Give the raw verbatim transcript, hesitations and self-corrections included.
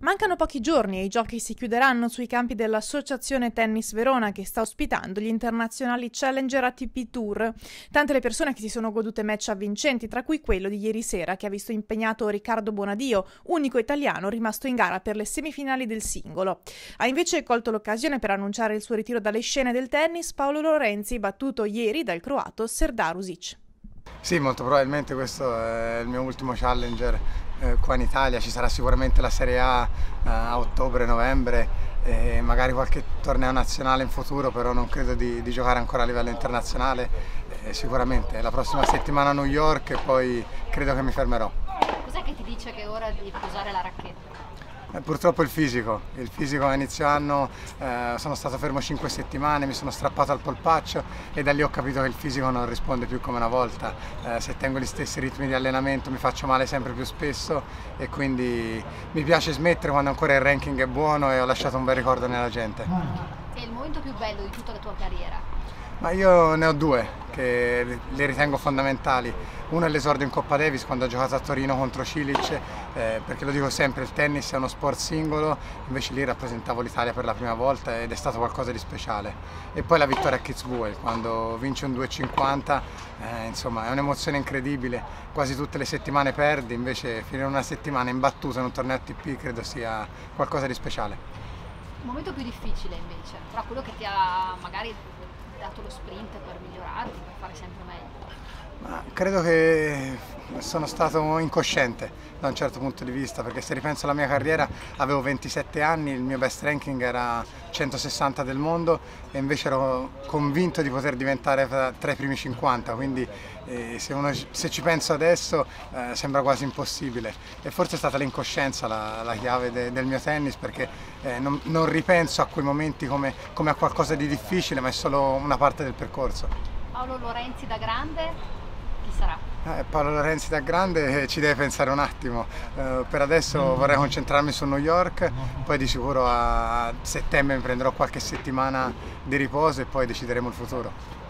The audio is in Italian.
Mancano pochi giorni e i giochi si chiuderanno sui campi dell'Associazione Tennis Verona, che sta ospitando gli internazionali Challenger A T P Tour. Tante le persone che si sono godute match avvincenti, tra cui quello di ieri sera che ha visto impegnato Riccardo Bonadio, unico italiano rimasto in gara per le semifinali del singolo. Ha invece colto l'occasione per annunciare il suo ritiro dalle scene del tennis Paolo Lorenzi, battuto ieri dal croato Serdar Uzic. Sì, molto probabilmente questo è il mio ultimo Challenger eh, qua in Italia. Ci sarà sicuramente la Serie A eh, a ottobre-novembre e magari qualche torneo nazionale in futuro, però non credo di, di giocare ancora a livello internazionale. Eh, sicuramente la prossima settimana a New York e poi credo che mi fermerò. Cos'è che ti dice che è ora di posare la racchetta? Eh, purtroppo il fisico, il fisico a inizio anno eh, sono stato fermo cinque settimane, mi sono strappato al polpaccio e da lì ho capito che il fisico non risponde più come una volta. Eh, se tengo gli stessi ritmi di allenamento mi faccio male sempre più spesso e quindi mi piace smettere quando ancora il ranking è buono e ho lasciato un bel ricordo nella gente. È il momento più bello di tutta la tua carriera? Ma io ne ho due che le ritengo fondamentali. Uno è l'esordio in Coppa Davis quando ho giocato a Torino contro Cilic, eh, perché lo dico sempre, il tennis è uno sport singolo, invece lì rappresentavo l'Italia per la prima volta ed è stato qualcosa di speciale. E poi la vittoria a Kitzbühel, quando vince un due e cinquanta, eh, insomma è un'emozione incredibile, quasi tutte le settimane perdi, invece finire una settimana imbattuto in un torneo A T P credo sia qualcosa di speciale. Il momento più difficile invece, però quello che ti ha magari dato lo sprint per migliorarti, per fare sempre meglio? Ma credo che sono stato incosciente da un certo punto di vista, perché se ripenso alla mia carriera avevo ventisette anni, il mio best ranking era centosessanta del mondo e invece ero convinto di poter diventare tra i primi cinquanta, quindi eh, se, uno, se ci penso adesso eh, sembra quasi impossibile e forse è stata l'incoscienza la, la chiave de, del mio tennis, perché eh, non, non ripenso a quei momenti come, come a qualcosa di difficile, ma è solo una parte del percorso. Paolo Lorenzi da grande? Chi sarà? Eh, Paolo Lorenzi da grande ci deve pensare un attimo, eh, per adesso vorrei concentrarmi su New York, poi di sicuro a settembre mi prenderò qualche settimana di riposo e poi decideremo il futuro.